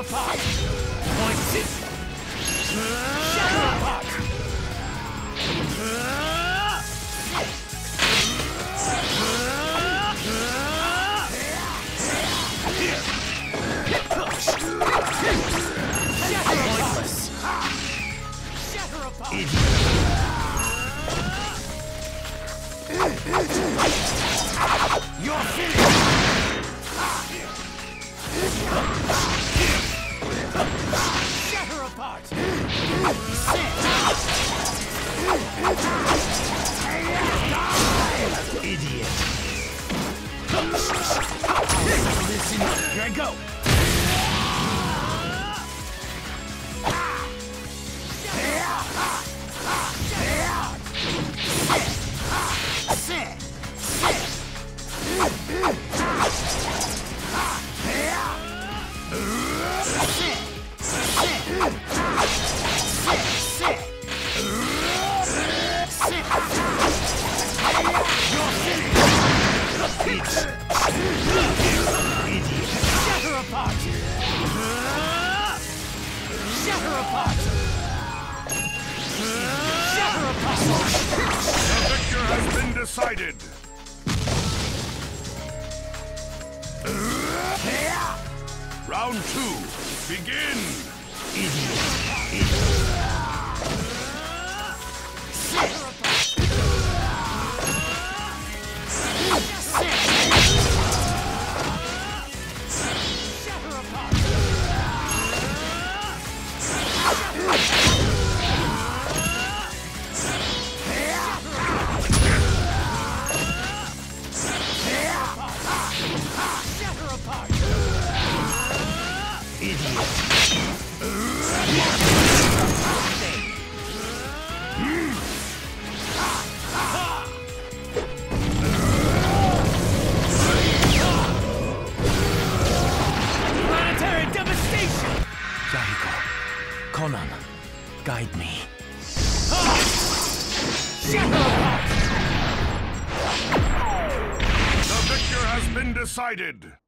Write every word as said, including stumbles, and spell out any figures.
apart! Poison! Shatter apart! Pointless! Shatter apart! You're finished! Shatter apart! Idiot! Listen up, here I go! Sit! Shatter apart! Shatter apart! Shatter apart! The victor has been decided. Round two, begin! Idiot! Planetary devastation! Yahiko, Conan, guide me. The victor has been decided.